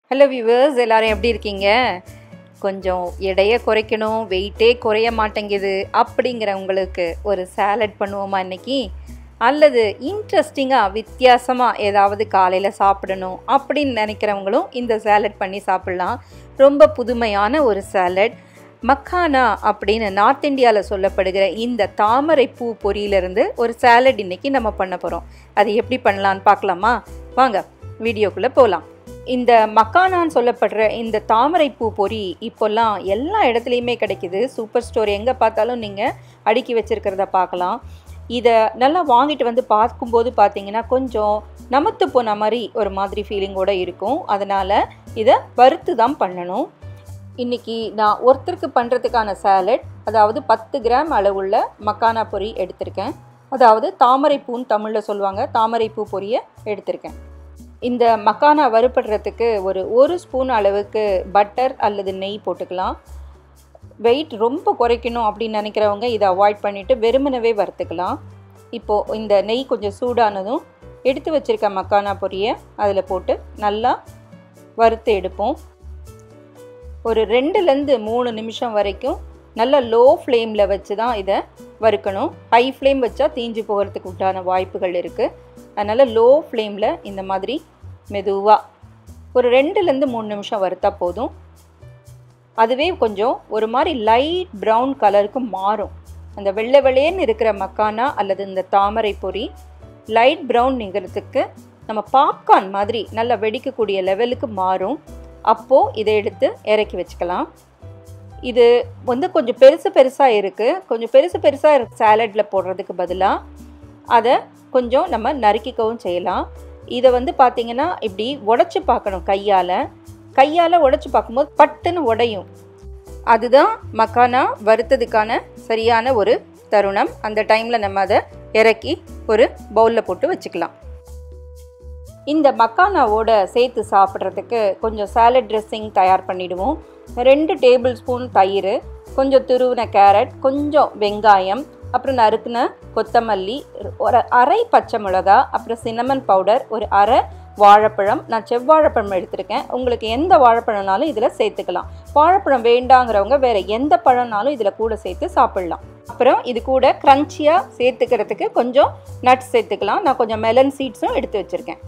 Hello viewers, எல்லாரும் எப்படி இருக்கீங்க? கொஞ்சம் எடையை குறைக்கணும், வெயிட்டே குறைய மாட்டேங்குது அப்படிங்கிறவங்களுக்கு ஒரு சாலட் பண்ணுவோமா இன்னைக்கு? அல்லது இன்ட்ரெஸ்டிங்காக வித்தியாசமாக ஏதாவது காலையில் சாப்பிடணும் அப்படின்னு நினைக்கிறவங்களும் இந்த சாலட் பண்ணி சாப்பிட்லாம். ரொம்ப புதுமையான ஒரு சாலட். மக்கானா அப்படின்னு நார்த் இந்தியாவில் சொல்லப்படுகிற இந்த தாமரை பூ பொரியிலிருந்து ஒரு சாலட் இன்றைக்கி நம்ம பண்ண போகிறோம். அது எப்படி பண்ணலான்னு பார்க்கலாமா? வாங்க வீடியோக்குள்ளே போகலாம். இந்த மக்கானான்னு சொல்லப்படுற இந்த தாமரை பூ பொரி இப்போல்லாம் எல்லா இடத்துலையுமே கிடைக்கிது. சூப்பர் ஸ்டோர் எங்கே பார்த்தாலும் நீங்கள் அடுக்கி வச்சுருக்கிறத பார்க்கலாம். இதை நல்லா வாங்கிட்டு வந்து பார்க்கும்போது பார்த்தீங்கன்னா கொஞ்சம் நமத்து போன மாதிரி ஒரு மாதிரி ஃபீலிங்கோடு இருக்கும். அதனால் இதை வறுத்து தான் பண்ணணும். இன்றைக்கி நான் ஒருத்தருக்கு பண்ணுறதுக்கான சாலட், அதாவது 10 கிராம் அளவுள்ள மக்கானா பொரி எடுத்திருக்கேன். அதாவது தாமரை பூன்னு தமிழில் சொல்லுவாங்க, தாமரை பூ பொரியை எடுத்திருக்கேன். இந்த மக்கானா வறுப்படுறதுக்கு ஒரு ஸ்பூன் அளவுக்கு பட்டர் அல்லது நெய் போட்டுக்கலாம். வெயிட் ரொம்ப குறைக்கணும் அப்படின்னு நினைக்கிறவங்க இதை அவாய்ட் பண்ணிவிட்டு வெறுமனவே வறுத்துக்கலாம். இப்போது இந்த நெய் கொஞ்சம் சூடானதும் எடுத்து வச்சுருக்க மக்கானா பொரியை அதில் போட்டு நல்லா வறுத்து எடுப்போம். ஒரு 2-3 நிமிஷம் வரைக்கும் நல்லா லோ ஃப்ளேமில் வச்சு தான் இதை வறுக்கணும். ஹை ஃப்ளேம் வச்சா தீஞ்சு போகிறதுக்கு உண்டான வாய்ப்புகள் இருக்குது. அதனால் லோ ஃப்ளேமில் இந்த மாதிரி மெதுவாக ஒரு 2-3 நிமிஷம் வறுத்தா போதும். அதுவே கொஞ்சம் ஒரு மாதிரி லைட் ப்ரௌன் கலருக்கு மாறும். அந்த வெள்ளை வெள்ளையன்னு இருக்கிற மக்கானா அல்லது இந்த தாமரை பொரி லைட் ப்ரௌன் நிற்கிறதுக்கு நம்ம பாப்கார்ன் மாதிரி நல்லா வெடிக்கக்கூடிய லெவலுக்கு மாறும். அப்போது இதை எடுத்து இறக்கி வச்சுக்கலாம். இது கொஞ்சம் பெருசாக இருக்குது. கொஞ்சம் பெருசாக சாலட்டில் போடுறதுக்கு பதிலாக அதை கொஞ்சம் நம்ம நறுக்கிக்கவும் செய்யலாம். இதை பார்த்திங்கன்னா இப்படி உடச்சி பார்க்கணும். கையால் உடச்சி பார்க்கும்போது பட்டுன்னு உடையும். அதுதான் மக்கானா வறுத்ததுக்கான சரியான ஒரு தருணம். அந்த டைமில் நம்ம அதை இறக்கி ஒரு பவுலில் போட்டு வச்சுக்கலாம். இந்த மக்கானாவோட சேர்த்து சாப்பிட்றதுக்கு கொஞ்சம் சாலட் ட்ரெஸ்ஸிங் தயார் பண்ணிவிடுவோம். 2 டேபிள் ஸ்பூன் தயிர், கொஞ்சம் துருவின கேரட், கொஞ்சம் வெங்காயம், அப்புறம் நறுக்குன கொத்தமல்லி, ஒரு அரை பச்சை மிளகா, அப்புறம் சின்னமன் பவுடர், ஒரு அரை வாழைப்பழம். நான் செவ்வாழைப்பழம் எடுத்திருக்கேன். உங்களுக்கு எந்த வாழைப்பழம்னாலும் இதில் சேர்த்துக்கலாம். வாழைப்பழம் வேண்டாங்கிறவங்க வேறு எந்த பழம்னாலும் இதில் கூட சேர்த்து சாப்பிட்லாம். அப்புறம் இது கூட க்ரன்ச்சியாக சேர்த்துக்கிறதுக்கு கொஞ்சம் நட்ஸ் சேர்த்துக்கலாம். நான் கொஞ்சம் மெலன் சீட்ஸும் எடுத்து வச்சுருக்கேன்.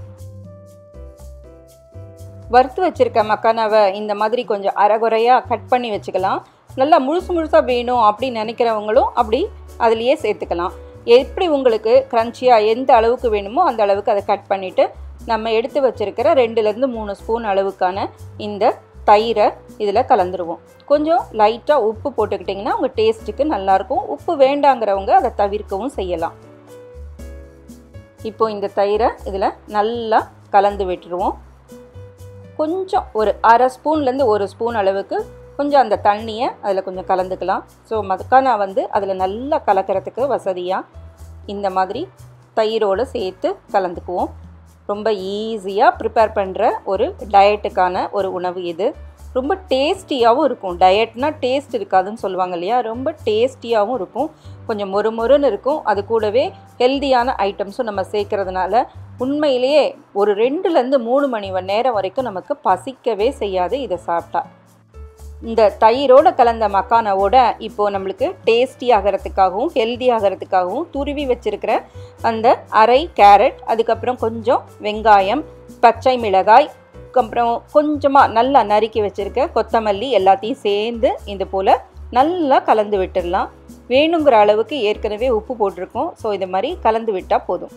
வறுத்து வச்சுருக்க மக்கானாவை இந்த மாதிரி கொஞ்சம் அரைகுறையாக கட் பண்ணி வச்சுக்கலாம். நல்லா முழுசாக வேணும் அப்படின்னு நினைக்கிறவங்களும் அப்படி அதுலேயே சேர்த்துக்கலாம். எப்படி உங்களுக்கு க்ரன்ச்சியாக எந்த அளவுக்கு வேணுமோ அந்த அளவுக்கு அதை கட் பண்ணிவிட்டு நம்ம எடுத்து வச்சுருக்கிற 2-3 ஸ்பூன் அளவுக்கான இந்த தயிரை இதில் கலந்துருவோம். கொஞ்சம் லைட்டாக உப்பு போட்டுக்கிட்டிங்கன்னா உங்கள் டேஸ்ட்டுக்கு நல்லாயிருக்கும். உப்பு வேண்டாங்கிறவங்க அதை தவிர்க்கவும் செய்யலாம். இப்போது இந்த தயிரை இதில் நல்லா கலந்து விட்டுருவோம். கொஞ்சம் ஒரு அரை ஸ்பூன்லேருந்து 1 ஸ்பூன் அளவுக்கு கொஞ்சம் அந்த தண்ணியை அதில் கொஞ்சம் கலந்துக்கலாம். ஸோ மக்கானா அதில் நல்லா கலக்கிறதுக்கு வசதியாக இந்த மாதிரி தயிரோடு சேர்த்து கலந்துக்குவோம். ரொம்ப ஈஸியாக ப்ரிப்பேர் பண்ணுற ஒரு டயட்டுக்கான ஒரு உணவு இது. ரொம்ப டேஸ்டியாகவும் இருக்கும். டயட்னா டேஸ்ட் இருக்காதுன்னு சொல்லுவாங்க இல்லையா? ரொம்ப டேஸ்டியாகவும் இருக்கும். கொஞ்சம் மொறுன்னு இருக்கும். அது கூடவே ஹெல்தியான ஐட்டம்ஸும் நம்ம சேர்க்கறதுனால உண்மையிலேயே ஒரு 2-3 மணி நேரம் வரைக்கும் நமக்கு பசிக்கவே செய்யாது இதை சாப்பிட்டா. இந்த தயிரோடு கலந்த மக்கானாவோட இப்போது நம்மளுக்கு டேஸ்டி ஆகிறதுக்காகவும் ஹெல்தி ஆகிறதுக்காகவும் துருவி வச்சுருக்கிற அந்த அரை கேரட், அதுக்கப்புறம் கொஞ்சம் வெங்காயம், பச்சை மிளகாய், அப்புறம் கொஞ்சமாக நல்லா நறுக்கி வச்சுருக்க கொத்தமல்லி எல்லாத்தையும் சேர்ந்து இது போல் நல்லா கலந்து விட்டுடலாம். வேணுங்கிற அளவுக்கு ஏற்கனவே உப்பு போட்டிருக்கோம். ஸோ இது மாதிரி கலந்து விட்டால் போதும்.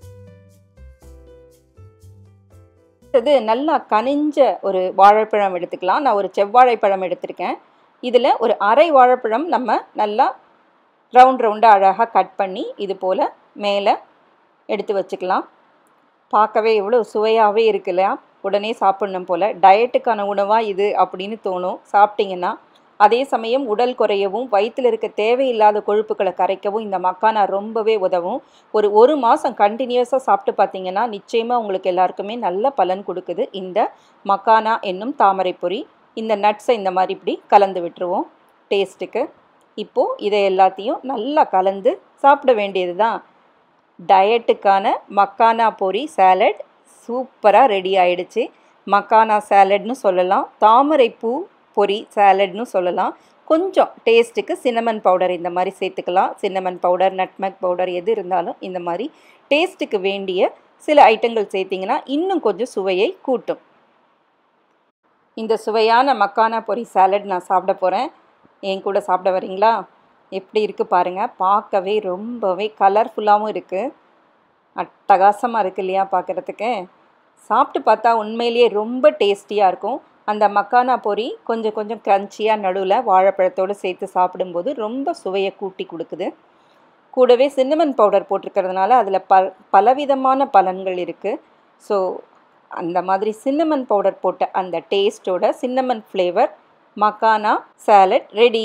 இது நல்லா கனிஞ்ச ஒரு வாழைப்பழம் எடுத்துக்கலாம். நான் ஒரு செவ்வாழைப்பழம் எடுத்திருக்கேன். இதில் ஒரு அரை வாழைப்பழம் நம்ம நல்லா ரவுண்டாக அழகாக கட் பண்ணி இது போல் மேலே எடுத்து வச்சுக்கலாம். பார்க்கவே எவ்வளோ சுவையாகவே இருக்குல்ல, உடனே சாப்பிட்ணும் போல். டயட்டுக்கான உணவாக இது அப்படின்னு தோணும் சாப்பிட்டிங்கன்னா. அதே சமயம் உடல் குறையவும் வயிற்றில் இருக்க தேவையில்லாத கொழுப்புக்களை கரைக்கவும் இந்த மக்கானா ரொம்பவே உதவும். ஒரு மாதம் கண்டினியூஸாக சாப்பிட்டு பார்த்தீங்கன்னா நிச்சயமாக உங்களுக்கு எல்லாருக்குமே நல்ல பலன் கொடுக்குது இந்த மக்கானா என்னும் தாமரை பொரி. இந்த நட்ஸை இந்த மாதிரி இப்படி கலந்து விட்டுருவோம் டேஸ்ட்டுக்கு. இப்போது இதை எல்லாத்தையும் நல்லா கலந்து சாப்பிட வேண்டியது தான். டயட்டுக்கான மக்கானா பொரி சாலட் சூப்பராக ரெடி ஆயிடுச்சு. மக்கானா சாலட்னு சொல்லலாம், தாமரைப்பூ பொரி சாலட்னு சொல்லலாம். கொஞ்சம் டேஸ்ட்டுக்கு சின்னமன் பவுடர் இந்த மாதிரி சேர்த்துக்கலாம். சின்னமன் பவுடர், நட்மக் பவுடர் எது இருந்தாலும் இந்த மாதிரி டேஸ்ட்டுக்கு வேண்டிய சில ஐட்டங்கள் சேர்த்திங்கன்னா இன்னும் கொஞ்சம் சுவையை கூட்டும். இந்த சுவையான மக்கானா பொரி சாலட் நான் சாப்பிட போகிறேன். என் கூட சாப்பிட வரீங்களா? எப்படி இருக்குது பாருங்கள். பார்க்கவே ரொம்பவே கலர்ஃபுல்லாகவும் இருக்குது. அட்டகாசமாக இருக்குது இல்லையா பார்க்குறதுக்கு? சாப்பிட்டு பார்த்தா உண்மையிலேயே ரொம்ப டேஸ்டியாக இருக்கும். அந்த மக்கானா பொரி கொஞ்சம் கொஞ்சம் க்ரன்ச்சியாக நடுவில் வாழைப்பழத்தோடு சேர்த்து சாப்பிடும்போது ரொம்ப சுவையை கூட்டி கொடுக்குது. கூடவே சின்னமன் பவுடர் போட்டிருக்கிறதுனால அதில் பலவிதமான பலன்கள் இருக்குது. ஸோ அந்த மாதிரி சின்னமன் பவுடர் போட்ட அந்த டேஸ்ட்டோட cinnamon flavour makhana salad ready.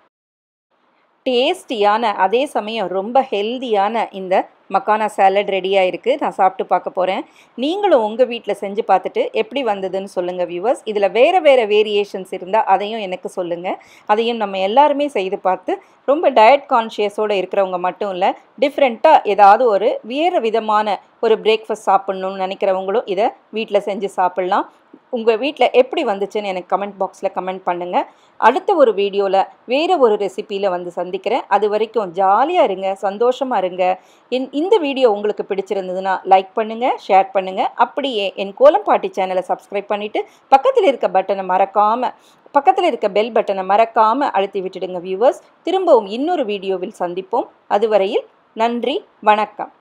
டேஸ்டியான அதே சமயம் ரொம்ப ஹெல்தியான இந்த மக்கானா சாலட் ரெடியாக இருக்குது. நான் சாப்பிட்டு பார்க்க போகிறேன். நீங்களும் உங்கள் வீட்டில் செஞ்சு பார்த்துட்டு எப்படி வந்ததுன்னு சொல்லுங்கள் வியூவர்ஸ். இதில் வேறு வேரியேஷன்ஸ் இருந்தால் அதையும் எனக்கு சொல்லுங்கள். அதையும் நம்ம எல்லாருமே செய்து பார்த்து ரொம்ப டயட் கான்ஷியஸோடு இருக்கிறவங்க மட்டும் இல்லை, டிஃப்ரெண்ட்டாக ஏதாவது வேறு விதமான ஒரு பிரேக்ஃபாஸ்ட் சாப்பிட்ணுன்னு நினைக்கிறவங்களும் இதை வீட்டில் செஞ்சு சாப்பிட்லாம். உங்கள் வீட்டில் எப்படி வந்துச்சுன்னு எனக்கு கமெண்ட் பாக்ஸில் கமெண்ட் பண்ணுங்கள். அடுத்த ஒரு வீடியோவில் வேறு ஒரு ரெசிப்பியில் வந்து சந்திக்கிறேன். அது வரைக்கும் ஜாலியாக இருங்க, சந்தோஷமாக இருங்க. இந்த வீடியோ உங்களுக்கு பிடிச்சிருந்ததுன்னா லைக் பண்ணுங்கள், ஷேர் பண்ணுங்கள். அப்படியே என் கோலம் பாட்டி சேனலை சப்ஸ்கிரைப் பண்ணிவிட்டு பக்கத்தில் இருக்க பெல் பட்டனை மறக்காமல் அழுத்தி விட்டுடுங்க வியூவர்ஸ். திரும்பவும் இன்னொரு வீடியோவில் சந்திப்போம். அதுவரையில் நன்றி, வணக்கம்.